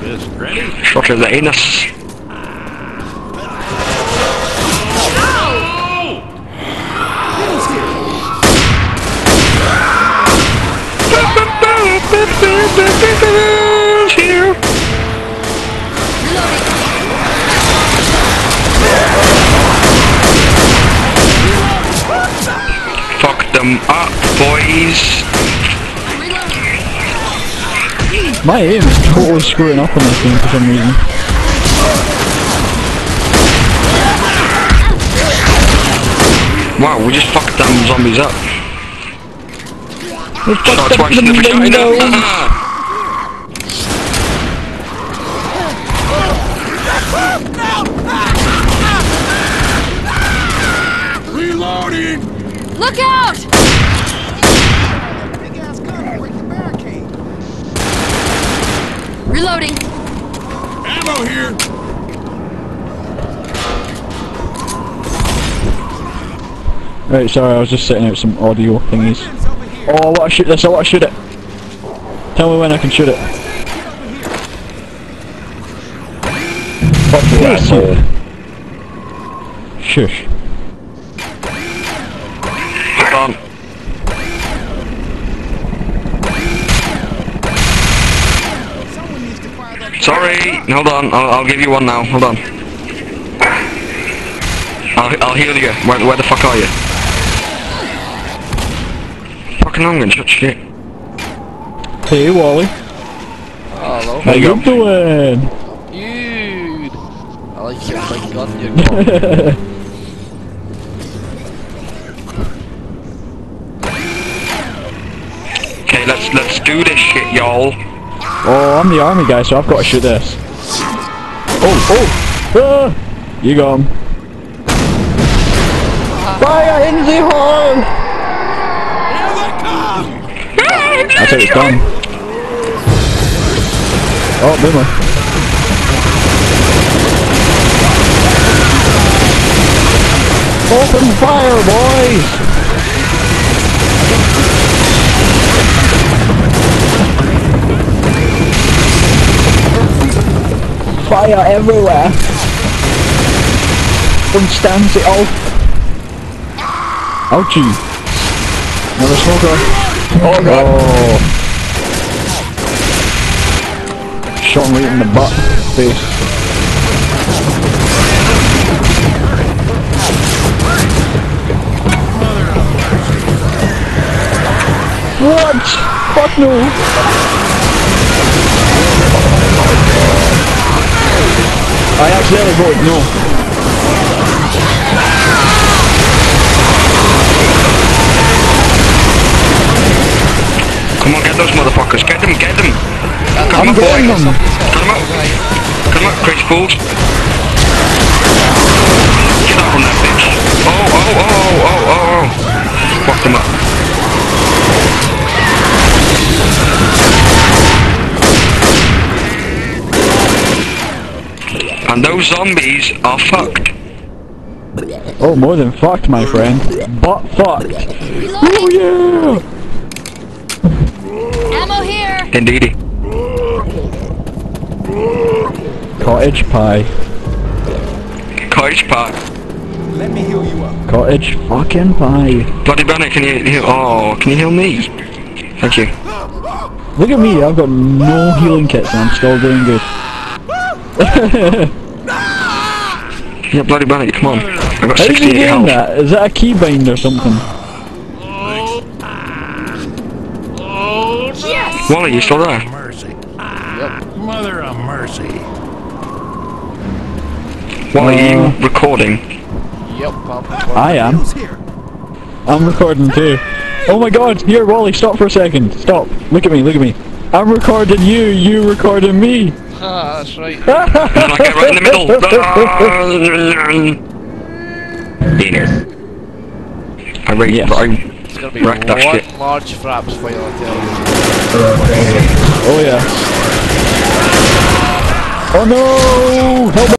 Fucking the anus. Here. Fuck them up, boys. My aim is totally screwing up on this game for some reason. Wow, we just fucked them zombies up. We fucked up watching the vagina. Reloading! Look out! Big ass gun, break the barricade. Reloading. Ammo here. Right, sorry, I was just setting out some audio thingies. Oh, I want to shoot this, I want to shoot it. Tell me when I can shoot it. Fuck you, asshole. Shush. Hold on. Someone needs to fire that. Sorry, hold on. I'll give you one now. Hold on. I'll heal you. Where the fuck are you? Fucking I'm gonna shut shit. Hey, Wally. Hello. How you doing? Dude. I like your big gun you got. Okay, let's do this shit, y'all. Oh, I'm the army guy, so I've got to shoot this. Oh! Ah! You got him. Fire in the hole! That's how it's done. Oh, boomer. Open fire, boys! Fire everywhere! Don't stand it off! Ouchie! Another smoker! Oh god! Oh. Shot him right in the butt face. What? Fuck no! I accidentally voted no. Come on, get those motherfuckers. Get them, get them. Cut I'm them up, boy. getting them. Cut them up. Cut them up, crazy fools. Get up on that bitch. Oh. Fuck them up. And those zombies are fucked. Oh, more than fucked, my friend. But fucked. Oh yeah! Ammo here. Indeedy. Cottage pie. Cottage pie. Let me heal you up. Cottage fucking pie. Bloody Bennett, can you heal? Oh, can you heal me? Thank you. Look at me, I've got no healing kits and I'm still doing good. Yeah, bloody Bennett, come on. I got How did you 68 gain health. that? Is that a keybind or something? Yes. Wally, you still there? Mercy. Yep. Mother of mercy. Wally, are you recording? Yep, I am. Who's here? I'm recording too. Oh my god, here Wally, stop for a second. Stop. Look at me, look at me. I'm recording you, you recording me. Ah, that's right. And then I get right in the middle. Penis. I It's gonna be wrecked that one shit. large fraps fight, I'll tell you. Oh yeah. Oh no! Help me.